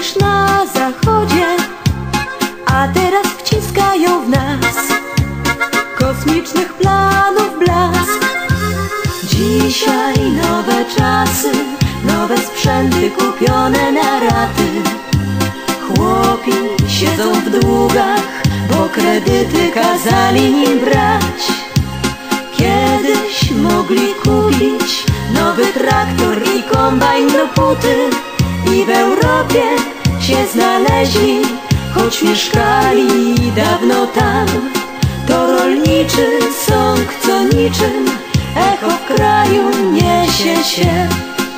niż na zachodzie, a teraz wciskają w nas kosmicznych planów blask. Dzisiaj nowe czasy, nowe sprzęty kupione na raty. Chłopi siedzą w długach, bo kredyty kazali im brać. Kiedyś mogli kupić nowy traktor i kombajn do puty i w Europie się znaleźli, choć mieszkali dawno tam. To rolniczy sąg, co niczym echo w kraju niesie się.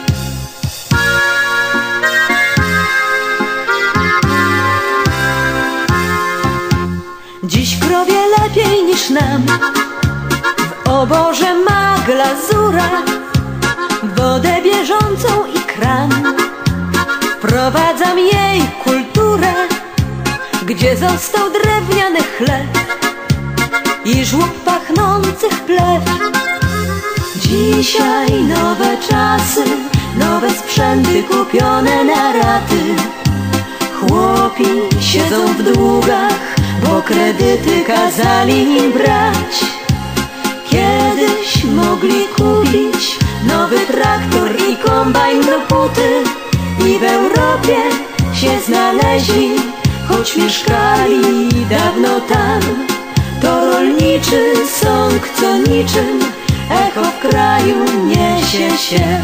Dziś krowie lepiej niż nam, w oborze ma glazura, wodę bieżącą i kran. Wprowadzam jej kulturę, gdzie został drewniany chleb i żłób pachnących plew. Dzisiaj nowe czasy, nowe sprzęty kupione na raty. Chłopi siedzą w długach, bo kredyty kazali im brać. Kiedyś mogli kupić nowy traktor i kombajn do puty i w Europie się znaleźli, choć mieszkali dawno tam. To rolniczy sąg, co niczym echo w kraju niesie się.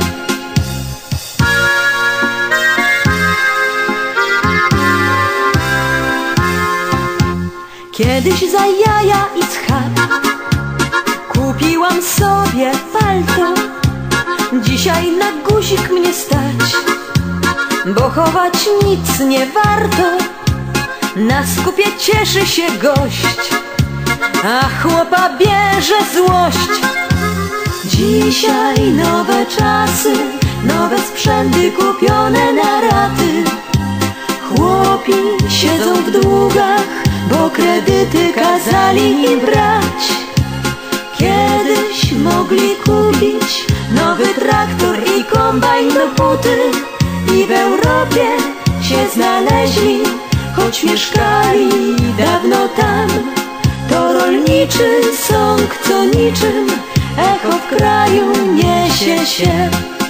Kiedyś za jaja i schab kupiłam sobie palto. Dzisiaj na guzik mnie stać, bo chować nic nie warto. Na skupie cieszy się gość, a chłopa bierze złość. Dzisiaj nowe czasy, nowe sprzęty kupione na raty. Chłopi siedzą w długach, bo kredyty kazali im brać. Kiedyś mogli kupić nowy traktor i kombajn do puty i w Europie się znaleźli, choć mieszkali dawno tam. To rolniczy sąg, co niczym echo w kraju niesie się.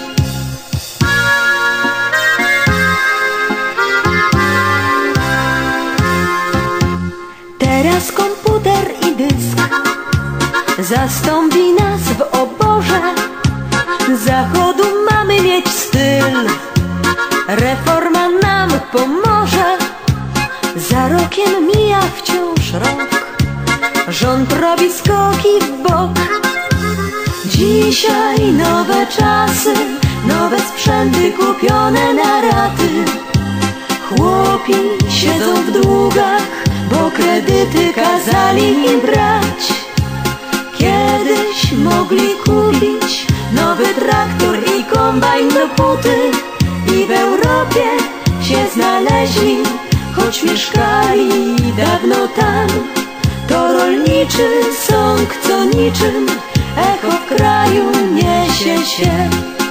Teraz komputer i dysk zastąpi nas w oborze. Zachodu mamy mieć styl, reforma nam pomoże. Za rokiem mija wciąż rok, rząd robi skoki w bok. Dzisiaj nowe czasy, nowe sprzęty kupione na raty. Chłopi siedzą w długach, bo kredyty kazali im brać. Kiedyś mogli kupić nowy traktor i kombajn do puty i w Europie się znaleźli, choć mieszkali dawno tam. To rolniczy sąg, co niczym echo w kraju niesie się.